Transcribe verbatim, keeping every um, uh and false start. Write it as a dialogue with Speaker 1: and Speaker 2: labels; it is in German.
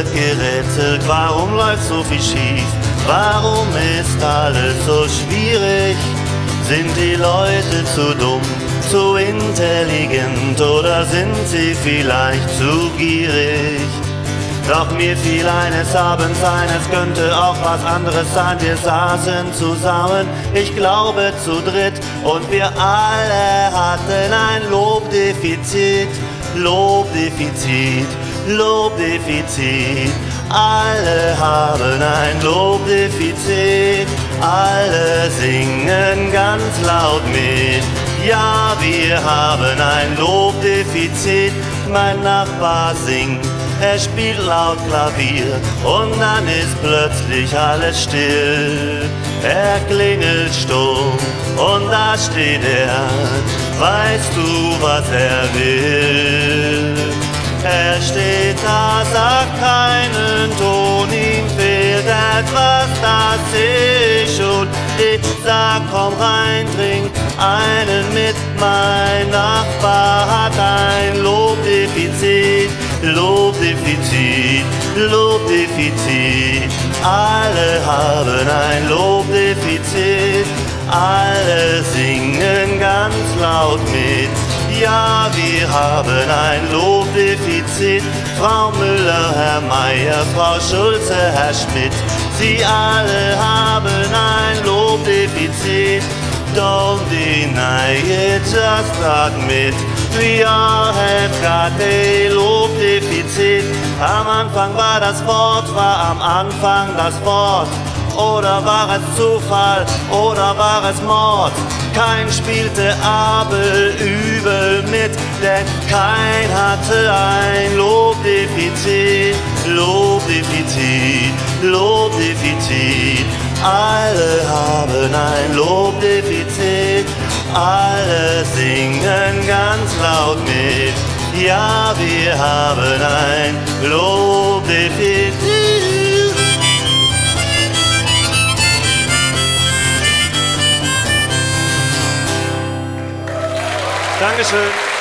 Speaker 1: wird gerätselt, warum läuft so viel schief? Warum ist alles so schwierig? Sind die Leute zu dumm, zu intelligent oder sind sie vielleicht zu gierig? Doch mir fiel eines Abends ein, es könnte auch was anderes sein. Wir saßen zusammen, ich glaube zu dritt, und wir alle hatten ein Lobdefizit. Lobdefizit, Lobdefizit. Alle haben ein Lobdefizit, alle singen ganz laut mit. Ja, wir haben ein Lobdefizit. Mein Nachbar singt, er spielt laut Klavier und dann ist plötzlich alles still. Er klingelt stumm und da steht er, weißt du, was er will? Er steht da, sagt keinen Ton, ihm fehlt etwas, das seh ich und ich sag, komm rein, trink einen mit. Mein Nachbar hat ein Lobdefizit, Lobdefizit, Lobdefizit. Alle haben ein Lobdefizit, alle singen ganz laut mit. Ja, wir haben ein Lobdefizit. Frau Müller, Herr Meier, Frau Schulze, Herr Schmidt. Sie alle haben ein Lobdefizit. Don't deny it, just admit we all have got a Lobdefizit. Am Anfang war das Wort, war am Anfang das Wort. Oder war es Zufall, oder war es Mord? Kein spielte Abel übel mit, denn kein hatte ein Lobdefizit. Lobdefizit, Lobdefizit. Alle haben ein Lobdefizit, alle singen ganz laut mit. Ja, wir haben ein Lobdefizit. Dankeschön.